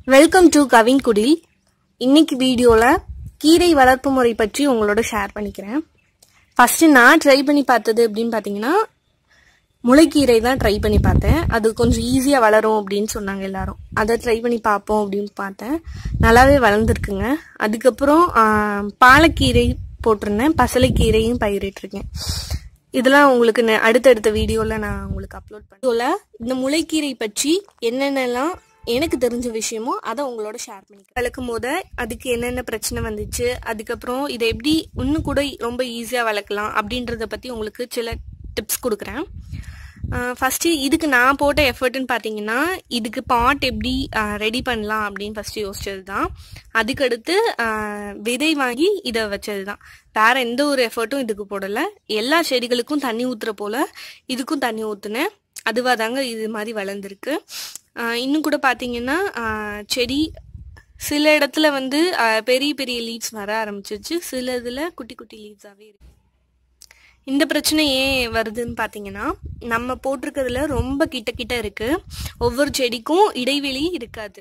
Welcome to Kavin குடில். இன்னைக்கு வீடியோல கீரை வளர்ப்பு முறை பற்றி உங்களோட ஷேர் பண்ணிக்கிறேன். ஃபர்ஸ்ட் நான் ட்ரை பண்ணி பார்த்தது அப்படின்னு பார்த்தீங்கன்னா முளைக்கீரை தான் ட்ரை பண்ணி பார்த்தேன். அது கொஞ்சம் ஈஸியாக வளரும் அப்படின்னு சொன்னாங்க எல்லாரும். அதை ட்ரை பண்ணி பார்ப்போம் அப்படின்னு பார்த்தேன். நல்லாவே வளர்ந்துருக்குங்க. அதுக்கப்புறம் பாலக்கீரை போட்டிருந்தேன், பசலைக்கீரையும் பயிரிட்டிருக்கேன். இதெல்லாம் உங்களுக்கு அடுத்தடுத்த வீடியோவில் நான் உங்களுக்கு அப்லோட் பண்ணேன். இந்த முளைக்கீரை பற்றி என்னென்னலாம் எனக்கு தெரிஞ்ச விஷயமோ அதை உங்களோட ஷேர் பண்ணிக்கிறேன். வளர்க்கும் போது அதுக்கு என்னென்ன பிரச்சனை வந்துச்சு, அதுக்கப்புறம் இதை எப்படி இன்னும் கூட ரொம்ப ஈஸியாக வளர்க்கலாம் அப்படின்றத பற்றி உங்களுக்கு சில டிப்ஸ் கொடுக்குறேன். ஃபஸ்ட்டு இதுக்கு நான் போட்ட எஃபர்ட்னு பார்த்தீங்கன்னா இதுக்கு பாட் எப்படி ரெடி பண்ணலாம் அப்படின்னு ஃபஸ்ட்டு யோசிச்சது தான். அதுக்கடுத்து விதை வாங்கி இதை வச்சது தான். வேறு எந்த ஒரு எஃபர்ட்டும் இதுக்கு போடலை. எல்லா செடிகளுக்கும் தண்ணி ஊற்றுற போல் இதுக்கும் தண்ணி ஊற்றுனேன். அதுவாக தாங்க இது மாதிரி வளர்ந்துருக்கு. இன்னும் கூட பார்த்தீங்கன்னா செடி சில இடத்துல வந்து பெரிய பெரிய லீவ்ஸ் வர ஆரம்பிச்சிருச்சு, சில இதில் குட்டி குட்டி லீவ்ஸாகவே இருக்கு. இந்த பிரச்சனை ஏன் வருதுன்னு பார்த்தீங்கன்னா நம்ம போட்டிருக்கிறதுல ரொம்ப கிட்ட கிட்ட இருக்கு, ஒவ்வொரு செடிக்கும் இடைவெளி இருக்காது.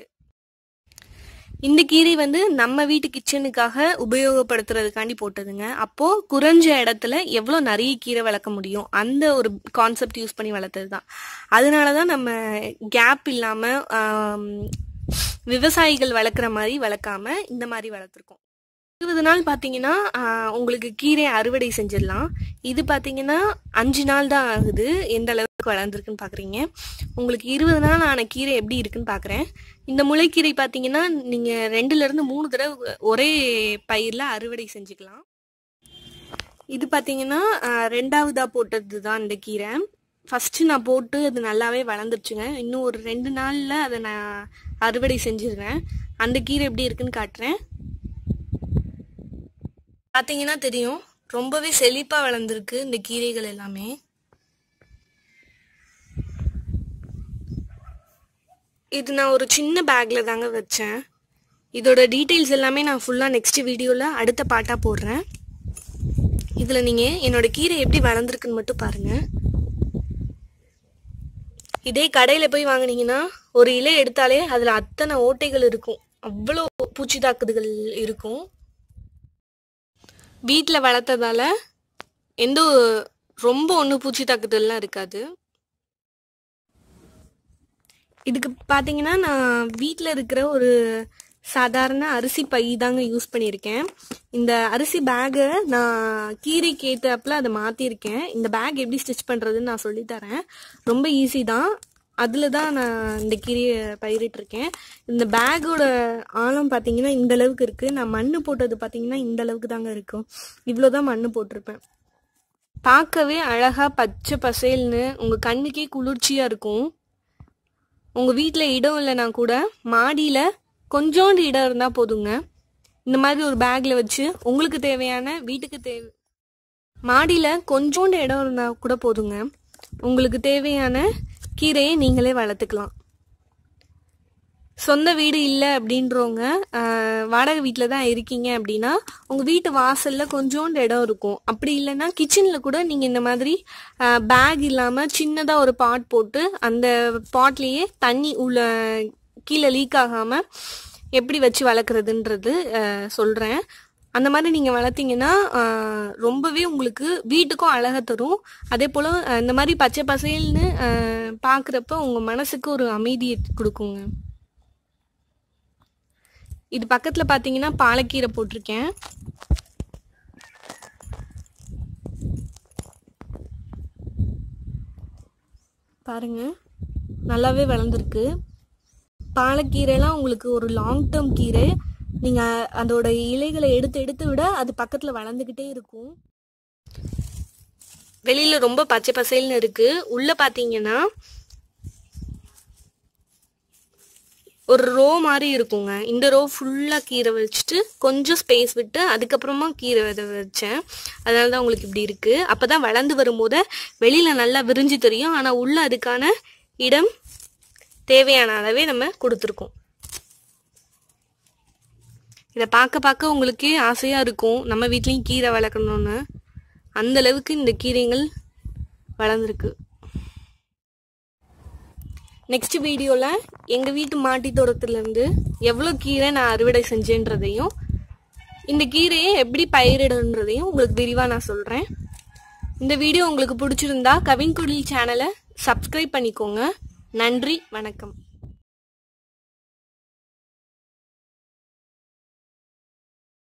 இந்த கீரை வந்து நம்ம வீட்டு கிச்சனுக்காக உபயோகப்படுத்துறதுக்காண்டி போட்டதுங்க. அப்போ குறைஞ்ச இடத்துல எவ்வளோ நிறைய கீரை வளர்க்க முடியும் அந்த ஒரு கான்செப்ட் யூஸ் பண்ணி வளர்த்தது தான். அதனாலதான் நம்ம கேப் இல்லாம விவசாயிகள் வளர்க்குற மாதிரி வளர்க்காம இந்த மாதிரி வளர்த்துருக்கோம். 20 நாள் பார்த்தீங்கன்னா உங்களுக்கு கீரை அறுவடை செஞ்சிடலாம். இது பார்த்தீங்கன்னா 5 நாள் தான் ஆகுது. எந்த அளவுக்கு வளர்ந்துருக்குன்னு பார்க்குறீங்க. உங்களுக்கு 20 நாள் ஆன கீரை எப்படி இருக்குன்னு பார்க்குறேன். இந்த முளைக்கீரை பார்த்தீங்கன்னா நீங்கள் 2லேருந்து 3 தடவை ஒரே பயிரில் அறுவடை செஞ்சுக்கலாம். இது பார்த்தீங்கன்னா 2வதாக போட்டது தான் இந்த கீரை. ஃபஸ்ட்டு நான் போட்டு அது நல்லாவே வளர்ந்துருச்சுங்க. இன்னும் ஒரு 2 நாளில் அதை நான் அறுவடை செஞ்சிடுறேன். அந்த கீரை எப்படி இருக்குன்னு காட்டுறேன். பார்த்தீங்கன்னா தெரியும், ரொம்பவே செழிப்பாக வளர்ந்துருக்கு இந்த கீரைகள் எல்லாமே. இது நான் ஒரு சின்ன பேக்ல தாங்க வச்சேன். இதோட டீட்டெயில்ஸ் எல்லாமே நான் ஃபுல்லாக நெக்ஸ்ட் வீடியோவில் அடுத்த பாட்டாக போடுறேன். இதில் நீங்கள் என்னோட கீரை எப்படி வளர்ந்துருக்குன்னு மட்டும் பாருங்கள். இதே கடையில் போய் வாங்கினீங்கன்னா ஒரு இலை எடுத்தாலே அதில் அத்தனை ஓட்டைகள் இருக்கும், அவ்வளோ பூச்சி தாக்குதல் இருக்கும். வீட்டில் வளர்த்ததால எந்த ரொம்ப ஒன்றும் பூச்சி தாக்குதல்லாம் இருக்காது. இதுக்கு பார்த்தீங்கன்னா நான் வீட்டில் இருக்கிற ஒரு சாதாரண அரிசி பை தாங்க யூஸ் பண்ணியிருக்கேன். இந்த அரிசி பேக்கை நான் கீரைக்கு ஏற்றாப்புல அதை மாற்றிருக்கேன். இந்த பேக் எப்படி ஸ்டிச் பண்ணுறதுன்னு நான் சொல்லித்தரேன். ரொம்ப ஈஸி தான். அதில் தான் நான் இந்த கீரையை பயிரிட்டிருக்கேன். இந்த பேக்கோட ஆழம் பார்த்தீங்கன்னா இந்த அளவுக்கு இருக்குது. நான் மண் போட்டது பார்த்தீங்கன்னா இந்த அளவுக்கு தாங்க இருக்கும். இவ்வளோ தான் மண் போட்டிருப்பேன். பார்க்கவே அழகாக பச்சை பசேல்னு உங்கள் கண்ணுக்கே குளிர்ச்சியாக இருக்கும். உங்கள் வீட்டில் இடம் இல்லைனா கூட மாடியில் கொஞ்சோண்டு இடம் இருந்தால் போதுங்க. இந்த மாதிரி ஒரு பேக்கில் வச்சு உங்களுக்கு தேவையான வீட்டுக்கு மாடியில் கொஞ்சோண்டு இடம் இருந்தால் கூட போதுங்க. உங்களுக்கு தேவையான கீரையை நீங்களே வளர்த்துக்கலாம். சொந்த வீடு இல்லை அப்படின்றவங்க வாடகை வீட்டில் தான் இருக்கீங்க அப்படின்னா உங்கள் வீட்டு வாசலில் கொஞ்சோண்டு இடம் இருக்கும். அப்படி இல்லைன்னா கிச்சனில் கூட நீங்கள் இந்த மாதிரி பேக் இல்லாமல் சின்னதாக ஒரு பாட் போட்டு அந்த பாட்லேயே தண்ணி உள்ள கீழே லீக் ஆகாமல் எப்படி வச்சு வளர்க்குறதுன்றது சொல்கிறேன். அந்த மாதிரி நீங்கள் வளர்த்தீங்கன்னா ரொம்பவே உங்களுக்கு வீட்டுக்கும் அழகாக தரும். அதே போல் இந்த மாதிரி பச்சை பசேல்னு பார்க்குறப்ப உங்கள் மனசுக்கு ஒரு அமைதியை கொடுக்குங்க. இது பக்கத்தில் பார்த்தீங்கன்னா பாலக்கீரை போட்டிருக்கேன். பாருங்க, நல்லாவே வளர்ந்துருக்கு. பாலக்கீரைலாம் உங்களுக்கு ஒரு லாங் டேர்ம் கீரை. நீங்கள் அதோட இலைகளை எடுத்து விட அது பக்கத்தில் வளர்ந்துக்கிட்டே இருக்கும். வெளியில் ரொம்ப பச்சை பசேல்னு இருக்குது. உள்ளே பார்த்தீங்கன்னா ஒரு ரோ மாதிரி இருக்குங்க. இந்த ரோ ஃபுல்லாக கீரை வச்சுட்டு கொஞ்சம் ஸ்பேஸ் விட்டு அதுக்கப்புறமா கீரை விதை வச்சேன். அதனால தான் உங்களுக்கு இப்படி இருக்குது. அப்போ தான் வளர்ந்து வரும்போது வெளியில் நல்லா விரிஞ்சு தெரியும். ஆனால் உள்ளே அதுக்கான இடம் தேவையான அளவே நம்ம கொடுத்துருக்கோம். இதை பார்க்க உங்களுக்கே ஆசையாக இருக்கும் நம்ம வீட்லேயும் கீரை வளர்க்கணுன்னு. அந்த அளவுக்கு இந்த கீரைகள் வளர்ந்துருக்கு. நெக்ஸ்ட் வீடியோவில் எங்கள் வீட்டு மாட்டி தோட்டத்துலேருந்து எவ்வளோ கீரை நான் அறுவடை செஞ்சேன்றதையும் இந்த கீரையை எப்படி பயிரிடுன்றதையும் உங்களுக்கு விரிவாக நான் சொல்கிறேன். இந்த வீடியோ உங்களுக்கு பிடிச்சிருந்தா கவின்குடில் சேனலை சப்ஸ்கிரைப் பண்ணிக்கோங்க. நன்றி, வணக்கம்.